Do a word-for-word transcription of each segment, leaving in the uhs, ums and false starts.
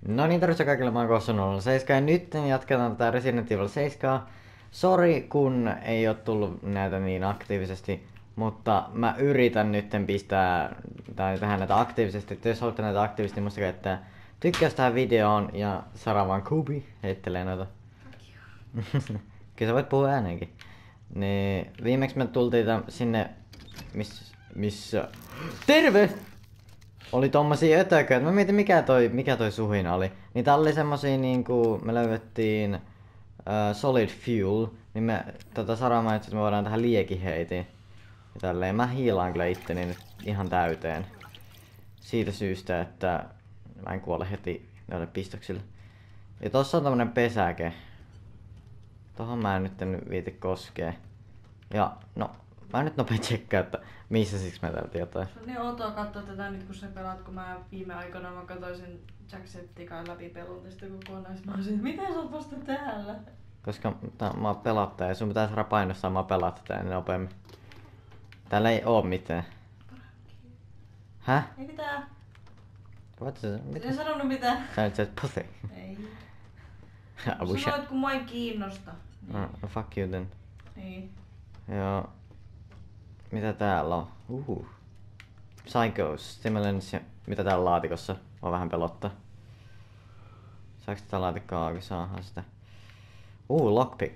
No niin, tervetuloa kaikille, mä oon Kossu nolla seitsemän ja nyt jatketaan tätä Resident Evil seitsemän. Sori kun ei oo tullut näitä niin aktiivisesti, mutta mä yritän nytten pistää tai tehdä näitä aktiivisesti. Et jos haluatte näitä aktiivisesti, niin muistakaa, että tykkäys tähän videoon ja Saravan Kubi heittelee noita. Kyllä sä voit puhua ääneenkin. Niin viimeksi me tultiin täm, sinne miss, missä... Terve! Oli tommosia ötököitä. Mä mietin mikä toi, mikä toi suhina oli. Niin tää oli semmosia niinku, me löydettiin uh, Solid Fuel. Niin me tota Sara että me voidaan tähän liekin heitiin. Ja tälleen mä hiilaan kyllä itteni nyt ihan täyteen. Siitä syystä, että mä en kuole heti näille pistoksille. Ja tossa on tämmönen pesäke. Tohon mä en nyt en viiti koskee. Ja no, mä nyt nopea tsekkaa, että missä siksi me täältä jotain. Se on niin outoa katsoa tätä nyt kun sä pelaat, kun mä viime aikoina mä katsoin sen Jacksepticeye läpi pelun tästä kokonais. Mä olisin, miten sä oot vasta täällä? Koska tää, mä oon pelottaja ja sun pitää saada painostaa mä pelata tätä nopeammin. Täällä ei oo mitään. Häh? Ei mitään. What is it? Mitä? En sanonut mitään. Sä nyt sä et pussy. Ei. I wish I... Sanoit kun mua ei kiinnosta. Niin. Oh, no fuck you then. Niin. Joo. Mitä täällä on? Uhu. Psychos, Stimulants ja mitä täällä laatikossa? On vähän pelottaa. Saaks tätä laatikkoa auki? Saahan sitä. Uh, lockpick.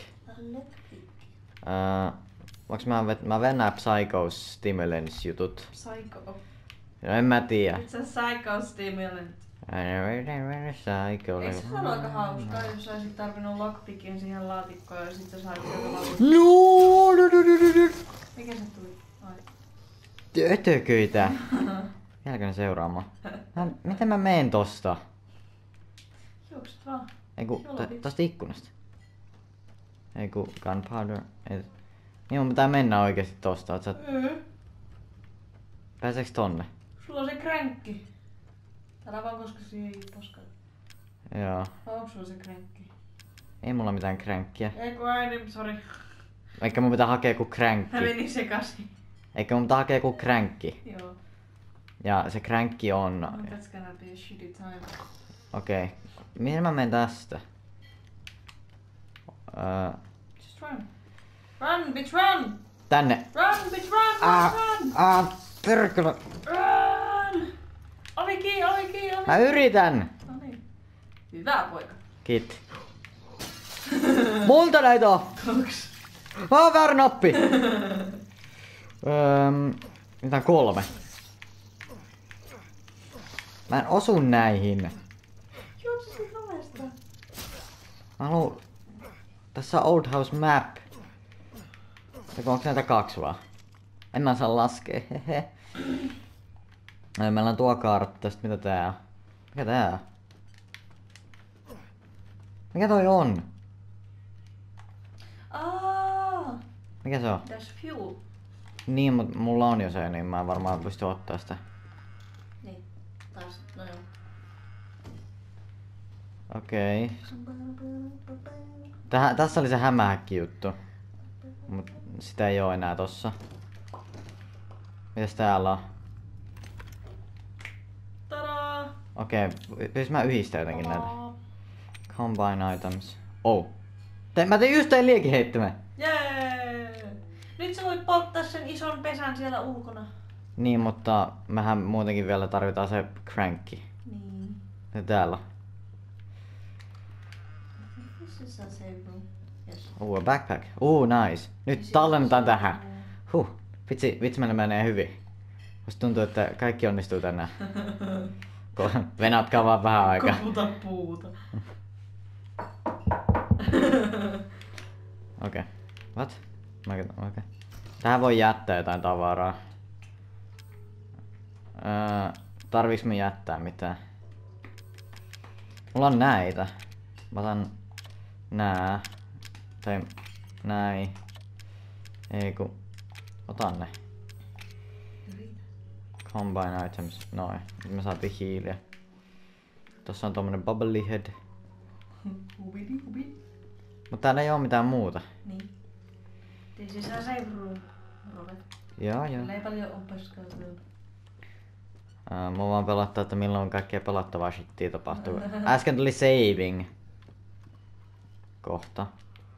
Uh, voinks mä, vet- mä vennää Psychos Stimulants jutut? Psycho. No en mä tiedä. It's a psycho stimulant. Psycho. Eikö se ole aika hauskaa, jos sä olisit tarvinnut lockpickin siihen laatikkoon ja sit sä sait sieltä valita? No, no, no, no, no. Mikä se tuli? Ai. Ötököitä. Jälkeen seuraamaan. Mä, miten mä meen tosta? Juokset vaan. Eiku, Jolla to, pitää. tosta ikkunasta. Eiku, gunpowder. Ei. Niin mun pitää mennä oikeesti tosta. Oot sä... Mm. Pääseeks tonne? Sulla on se kränkki. Älä vaan koska siihen ei koskaan. Joo. Vai onko sulla se kränkki? Ei mulla mitään kränkkiä. Ei kun äidin, sori. Eikä mun pitää hakea joku kränkki. Hän meni sekaisin. Eikä mun pitää hakea joku kränkki. Joo. Ja se kränkki on... No, that's gonna be a shitty time. Okei. Okay. Mihin mä menen tästä? Öö, Just run. Run, bitch, run! tänne. Run, bitch, run, Ah, run! ah, perkele. Run! Ovi kiinni, ovi kiinni, ovi Mä yritän. No niin. Hyvä poika. Kiitti. Monta näitä on? Kaksi. Mä oon väärä nappi. Öö, mitä kolme? Mä en osu näihin. Juokse sit ovesta. Mä haluun... Tässä on Old House Map. Eikä onks näitä kaksi vaan? En mä saa laskea, hehe. Ai, meillä on tuo kartta, sit mitä tää on? Mikä tää on? Mikä toi on? Aa, Mikä se on? that's fuel. Niin, mut mulla on jo se, niin mä en varmaan pysty ottaa sitä. Niin, taas, no joo. Okei. Okay. Tässä oli se hämähäkki juttu. Mut sitä ei oo enää tossa. Mitäs täällä on? Tadaa! Okei, okay. Pys mä yhdistän jotenkin näitä. Combine items. Oh. Te, mä tein just tein liekin heittämään. Jee! Nyt sä voit polttaa sen ison pesän siellä ulkona. Niin, mutta mehän muutenkin vielä tarvitaan se crankki. Niin. Ja täällä. This is a save room. Yes. Uh, a backpack. Uh, nice. Nyt tallennetaan tähän. Huh. Vitsi, vitsi meillä menee hyvin. Musta tuntuu, että kaikki onnistuu tänään. Venatkaa vaan vähän aikaa. Koputa puuta. Okei. Okay. What? Okei. Okay. Tähän voi jättää jotain tavaraa. Öö, tarviiks me jättää mitään? Mulla on näitä. Mä otan nää. Tai näin. Ei ku. Otan ne. Combine items. Noin. Nyt me saatiin hiiliä. Tossa on tommonen bubbly head. Hubidi hubi. Mut täällä ei oo mitään muuta. Niin. This is a save room. Robert. Joo, joo. Meillä ei paljon ole paskaa. Uh, mua vaan pelottaa, että milloin kaikkea pelottavaa shittiä tapahtuu. Äsken tuli saving. Kohta.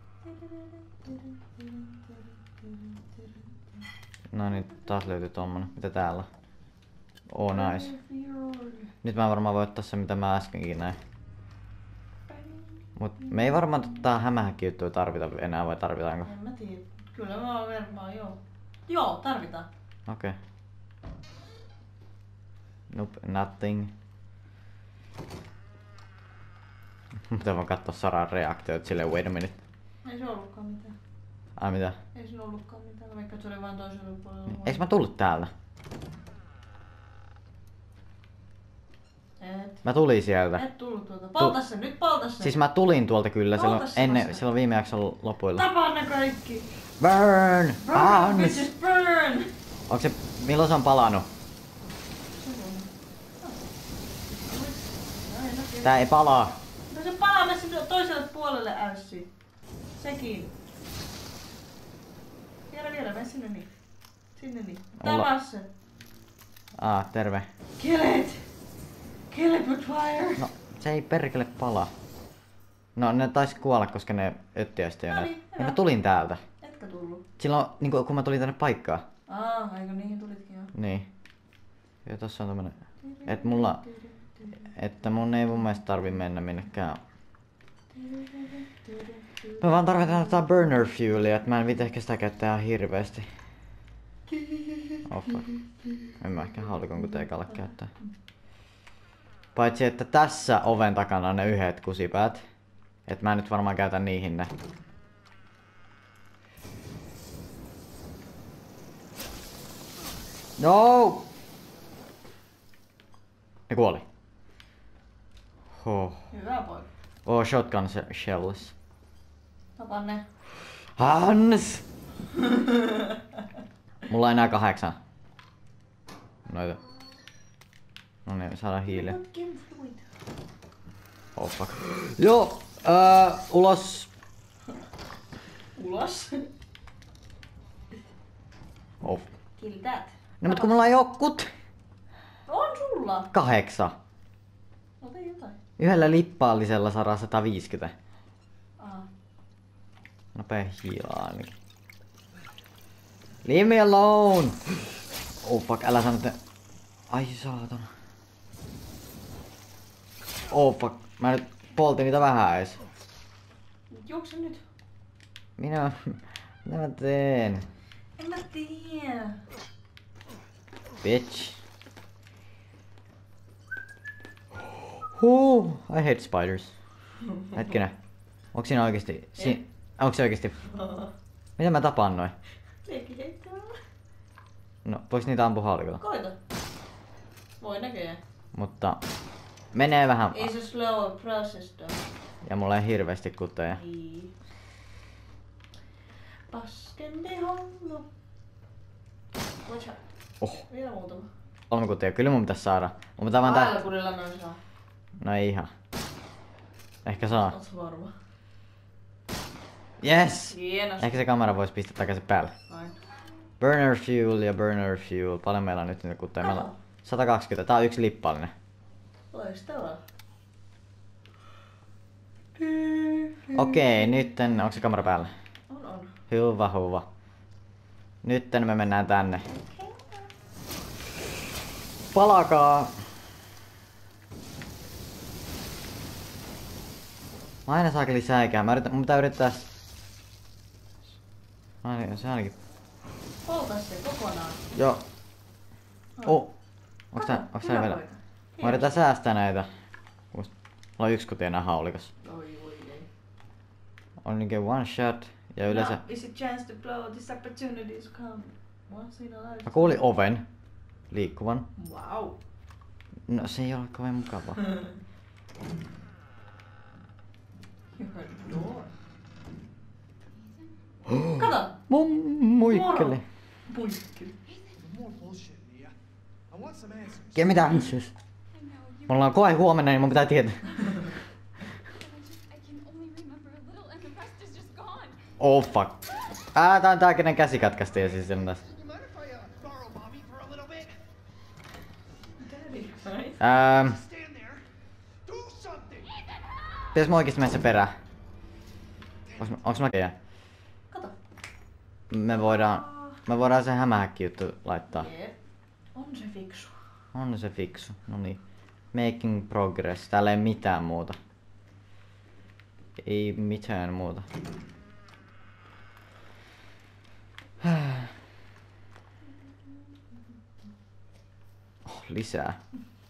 No niin, taas löytyi tommonen. Mitä täällä? Oh nice. Nyt mä varmaan voi ottaa se mitä mä äskenkin näin. Mut me ei varmaan tota hämähäkki-juttuja tarvita enää, vai tarvitaanko? En mä tiedä. Kyllä mä varmaan joo. Joo, tarvitaan. Okei. Okay. Nope, nothing. Mutta mä katsoa Saran reaktioit silleen, wait a minute. Ei se ollutkaan mitään. Ai mitä? Ei se ollutkaan mitään, vaikka se oli vaan toisella puolella. Niin. Eiks mä tullut täältä? Et. Mä tulin sieltä. Et tullut tuolta. Polta se, nyt polta se. Siis mä tulin tuolta kyllä silloin, Polta se ennen, vasta. silloin viime jakson lopuilla. Tapaa ne kaikki! Burn! Burn! Ans! Bitches burn! Onko se, milloin se on palannut? Tää ei palaa. No se palaa me sinne toiselle puolelle ässi. Sekin. Vielä vielä, mene sinne niin. Sinne niin. Olla- Tapaa se. Aa, terve. Kill it! Kill it with fire! No, se ei perkele palaa. No, ne taisi kuolla, koska ne öttiästi jo No näin. niin, Ja hyvä. mä tulin täältä. Etkä tullut. Silloin, niin kun mä tulin tänne paikkaan. Aa, eikö niihin tulitkin jo? Niin. Ja tossa on tämmönen... Et mulla... Että mun ei mun mielestä tarvi mennä minnekään. Mä vaan tarvitaan tätä burner fuelia, että mä en viitä ehkä sitä käyttää ihan hirveesti. Oh fuck. En mä ehkä haulikon kun teikalla käyttää. Paitsi että tässä oven takana on ne yhdet kusipäät. Et mä nyt varmaan käytän niihin ne. No! Ne kuoli. Oh. Hyvä poika. Oh, shotgun se- shells. Tapa ne. Hans! Mulla on enää kahdeksan. Noita. No niin, saadaan hiiliä. Oh fuck. Joo, äh, ulos. Ulos. Oh. Kill that. No mut kun mulla on jokkut. On sulla. Kahdeksan. Ota jotain. Yhdellä lippaallisella saadaan sata viisikymmentä. Aha. Nopea hiilaa ainakin. Leave me alone! Oh fuck, älä sano että... Ai saatana. Oh fuck, mä nyt poltin niitä vähän ees. Juokse nyt. Minä... Mitä mä teen? En mä tiedä. Bitch. Huh, I hate spiders. Hetkinen. Onks siinä oikeesti... Si... Onks se oikeesti... Miten mä tapaan noin? Leikki heittämällä. No, voiks niitä ampua haulikolla? Koita. Voi näköjään. Mutta... Menee vähän... Ei se slow process though. Ja mulla ei hirveesti kuteja. Ei. Paskempi homma. Watch out. Oh, Vielä muutama. kolme kutia. Kyllä mun pitäis saada. Mun pitää vaan tää... Ailapurilla noin saa. No ei ihan. Ehkä saa. Oot sä varma? Yes! Hienosti. Ehkä se kamera voisi pistää takaisin päälle. Aina. Burner fuel ja burner fuel. Paljon meillä on nyt niitä kuteja? Meillä on sata kaksikymmentä. Tää on yksi lippallinen. Loistavaa. Okei, nytten... Onko se kamera päällä? On on. Hyvä, hyvä. Nytten me mennään tänne. Palakaa! Mä aina saakeli säikää. Mä yritän, mun pitää yrittää... Ai niin, se ainakin... Polta se kokonaan. Joo. Oh. Onks tää, onks tää vielä? Mä yritän säästää näitä. Mulla on yksi kuti enää haulikas. Oi oi ei. Only get one shot. Ja yleensä... Now is a chance to blow. This opportunities come once in a life. Mä kuulin oven liikkuvan. Wow. No se ei ole kovin mukavaa. You heard the door. Kato! Mun muikkeli. Moro. Muikkeli. More bullshit, Mia. I want some answers. Ja mitä answers? Mulla on koe huomenna, niin mun pitää tietää. I can only remember a little and the rest is just gone. Oh fuck. Ää, tää on tää kenen käsi katkaistiin ja siis sen tässä. You mind if I uh, borrow mommy for a little bit? Ähm, Stand there. Do something. pitäis mä oikeesti mennä se perään? Onks, mä- onks mä keijä? Kato. Me voidaan, me voidaan se hämähäkki juttu laittaa. Jep. On se fiksu. On se fiksu. Noniin. Making progress. Täällä ei mitään muuta. Ei mitään muuta. Oh, lisää.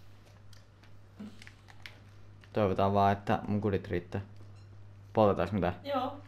Toivotaan vaan, että mun kudit riittää. Poltetaanko mitään? Joo.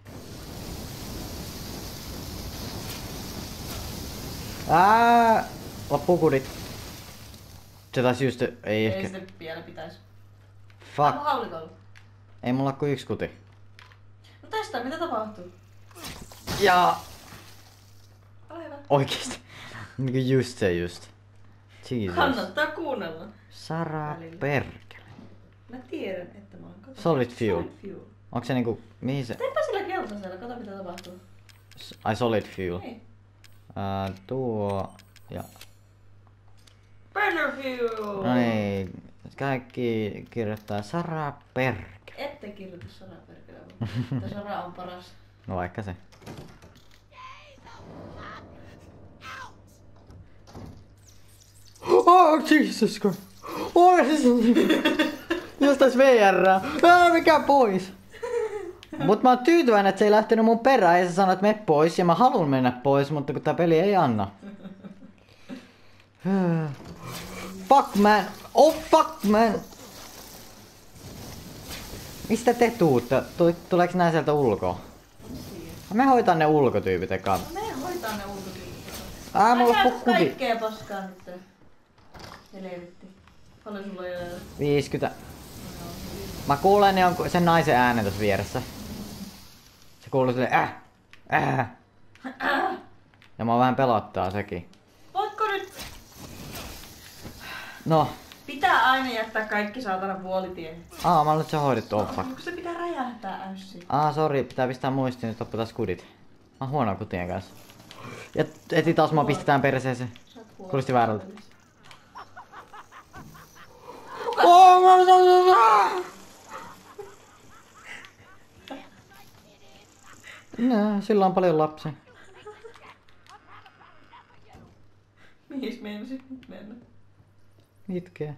Ää, loppuu kudit. Se taisi just... Ei Ei ehkä... sitä vielä pitäis. Fuck. Ammu haulikolla. Ei mulla oo kuin yksi kuti. No testaa mitä tapahtuu. Ja Ole hyvä. oikeesti. Niinku just se just. Jesus. Kannattaa kuunnella. Sara Välillä. perkele. Mä tiedän, että mä oon kato. Solid fuel. Solid fuel. Onko se niinku... Mihin se... Teepä sillä keltaisella, kato mitä tapahtuu. S- Ai solid fuel. Niin. Ää, tuo... Ja... Burner fuel! No niin. Kaikki kirjoittaa Sara perkele. Ette kirjoita Sara perkele. Mutta Sara on paras. No vaikka se. Oh Jesus Christ! Oh jostais V R. Ah, mikä pois? Mut mä oon tyytyväinen, että se ei lähtenyt mun perään ja se sanoi, että mene pois ja mä haluan mennä pois, mutta kun tää peli ei anna. Fuck man! Oh fuck man! Mistä te tuutte? Tu- Tuleeks nää sieltä ulkoa? Me hoitan ne ulkotyypit eka. No me hoitaa ne ulkotyypit. Ää, mulla Älä loppuu kuvi. kaikkea paskaa nyt. Helvetti. Paljon sulla on jäljellä? viisikymmentä. Mä kuulen ne on sen naisen äänen tossa vieressä. Se kuuluu silleen äh, äh. Ja mua vähän pelottaa sekin. Voitko nyt? No. Pitää aina jättää kaikki saatana puolitiehen. Aa, mä luulen, että se on hoidettu. Oh fuck. Kun se pitää räjähtää äyssi. Aa, sori, pitää pistää muistiin, nyt loppu taas kudit. Mä oon huono kutien kanssa. Ja heti taas mua pistetään perseeseen. Sä oot kuollut. Kuulosti väärältä. Oh, mä oon No, sillä on paljon lapsia. Mihin meinasit nyt mennä? Itkee.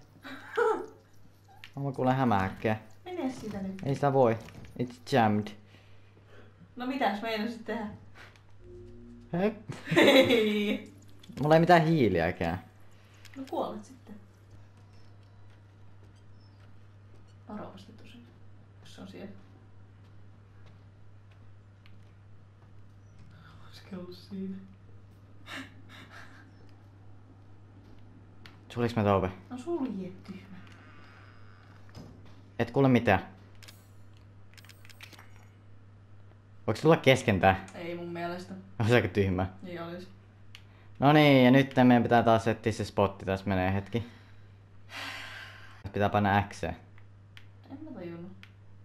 Mä kuulen hämähäkkeä. Mene siitä nyt. Ei sitä voi. It's jammed. No mitäs meinasit tehdä? Hei. Hei. Mulla ei mitään hiiliäkään. No kuolet sitten. Varovasti tosi. Jos se on siellä. Olisiko ollut siinä? Suliks mä touve? No sulje tyhmä. Et kuule mitään. Voiko tulla kesken tää? Ei mun mielestä. On se aika tyhmä. Niin olis. No niin, ja nyt meidän pitää taas etsiä se spotti. Tässä menee hetki. Pitää panna X. En mä tajunnut.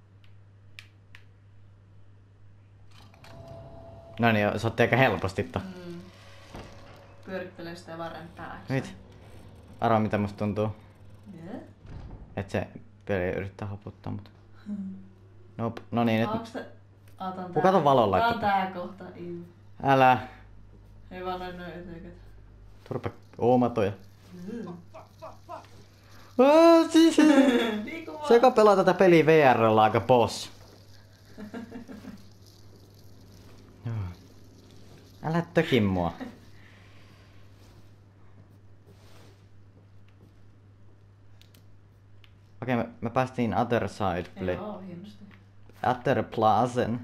No niin, se otti aika helposti to. Mm. Pyörittelee sitä ja vaan rämpää X. Nyt. Arvaa mitä musta tuntuu. Yeah. Et se peli yrittää hoputtaa mut. Nope. No niin, nyt. Onks te... Aa, tää on Kuka ton valon Tää laittoi? on tää kohta. Iu. Älä. Ei vaan noin noin eteikät. Turpa oomatoja. Mm. Ah, siis. Liiku vaan. Se joka pelaa tätä peliä V R:llä aika boss. Joo. Älä tökin mua. Okei, me, me päästiin Other Side Play. Joo, hienosti. Other Plazen.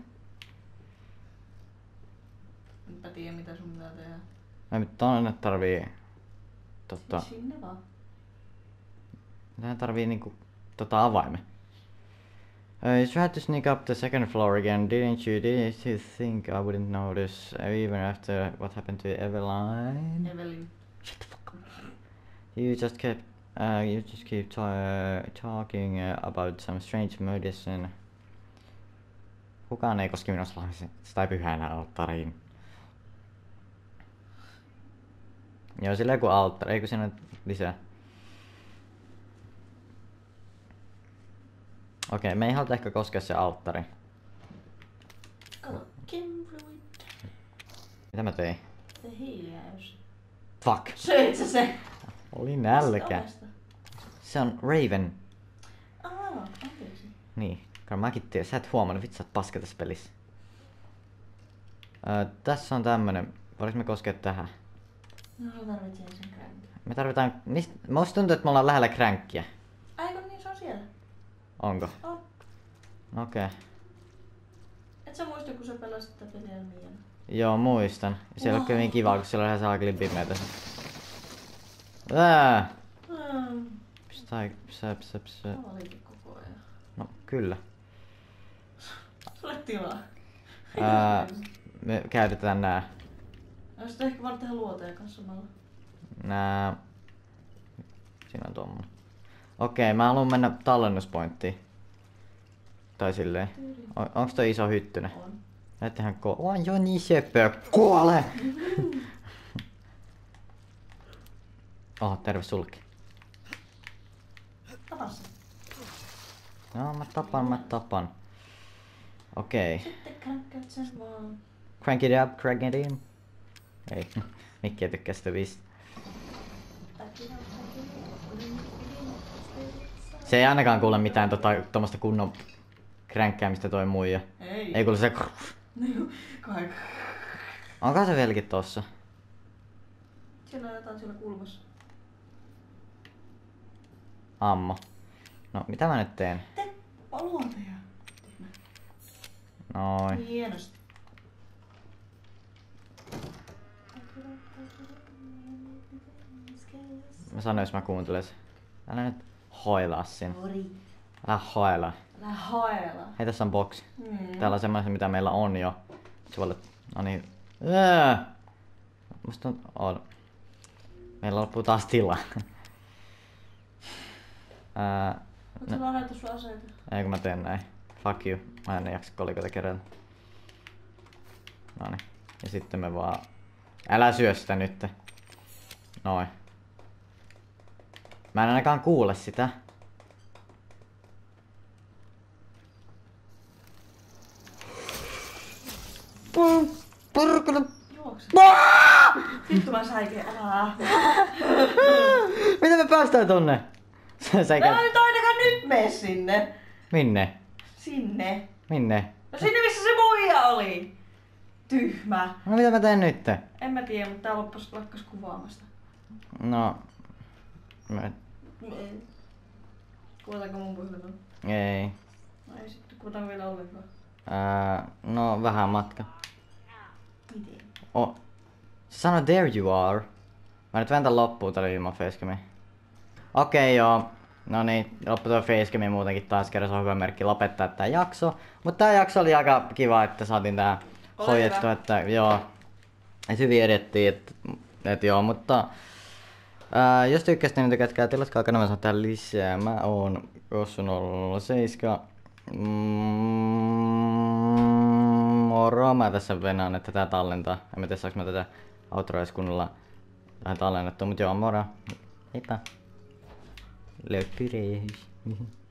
Enpä tiedä mitä sun pitää tehdä. Mä nyt tonne tarvii... Tota... Sinne vaan. Tähän tarvii niinku... Tota avaimen. Uh, you tried to sneak up the second floor again, didn't you? Didn't you think I wouldn't notice, uh, even after what happened to Eveline? Evelin. Shut the fuck up. You just kept... Uh, you just keep ta- talking uh, about some strange medicine. Kukaan ei koske minua sellaisen. Sitä ei pyhänä alttariin. Joo, sillä joku alttari. Eikö siinä ole lisää? Okei, okay, me ei haluta ehkä koskea se alttari. Kato, Kim Fluid. Mitä mä tein? Se hiljaus. Fuck! Söit sä se? Oli nälkä. Ovesta. Se on Raven. Aa, anteeksi. Niin, kai mäkin tiedän. Sä et huomannut, vitsi sä oot paska tässä pelissä. Öö, tässä on tämmönen. Voinko me koskea tähän? No, tarvitsee sen kränkin. Me tarvitaan... Mist... Musta tuntuu, että me ollaan lähellä crankkia. Aiko niin, se on siellä. Onko? On. Okei. Okay. Et sä muista, kun sä pelasit tätä peliä Miana? Joo, muistan. Siellä on kyllä niin kivaa, kun siellä on ihan saakelin pimeätä. Ää! Mm. Psä, psä, psä, psä. Mä valitin koko ajan. No, kyllä. Sulle tilaa. Ää, me käytetään nää. No sit ehkä vaan tehdä luoteja kanssa samalla. Nää... Siinä on tommonen. Okei, mä haluan mennä tallennuspointtiin. Tai silleen. On, onks toi iso hyttynen? On. Näettehän ko... On jo niin söpöä. Kuole! Oho, terve sulki. Tapa se. No, mä tapan, mä tapan. Okei. Sitten kränkkäät sen vaan. Crank it up, crank it in. Ei, Mikki ei tykkää sitä biisistä. Se ei ainakaan kuule mitään tota, tommosta kunnon kränkkäämistä toi muija. Ei. Ei kuule se... Kai. Onko se vieläkin tossa? Siellä on jotain siellä kulmassa. Ammo. No, mitä mä nyt teen? Tee luoteja. Noin. Hienosti. Mä sanoin, jos mä kuuntelen sen. Älä nyt hoilaa sen. Sori. Älä hoilaa. Älä haella. Hei, tässä on boksi. Mm. Täällä on semmoinen, mitä meillä on jo. Se voi olla... No niin. Ää! Musta on... on. Meillä loppuu taas tila. Ää... Mut sä vaan laita sun aseita. Ei kun mä teen näin. Fuck you. Mä en jaksa kolikoita kerätä. Noniin. Ja sitten me vaan... Älä syö sitä nyt. Noin. Mä en ainakaan kuule sitä. Porkele! Juokse. Vittu mä säikin. Älä. Miten me päästään tonne? Sä Mä en nyt ainakaan nyt mene sinne. Minne? Sinne. Minne? No sinne missä se muija oli. Tyhmä. No mitä mä teen nyt? En mä tiedä, mutta tää loppas lakkas kuvaamasta. No... Mä... Kuvataanko mun puhelimella? Ei. No ei sitten, kuvataanko vielä ollenkaan? Ää, no vähän matka. Miten? Oh. Se sanoi there you are. Mä nyt ventän loppuun tällä ilman facecamia. Okei joo. No niin, loppu tuo facecami muutenkin taas kerran, se on hyvä merkki lopettaa tää jakso. Mutta tää jakso oli aika kiva, että saatiin tää Ole hoidettua, hyvä. että joo. Et hyvin edettiin, että et joo, mutta... Ää, jos tykkäsitte, niin tykätkää, tilatkaa kanavan, saa tää lisää. Mä oon Rossu nolla nolla seitsemän. Mm, moro, mä tässä venaan, että tää tallentaa. En mä tiedä, saaks mä tätä outroa edes kunnolla vähän tallennettua, mut joo, moro. Heippa. Löytyy rehys.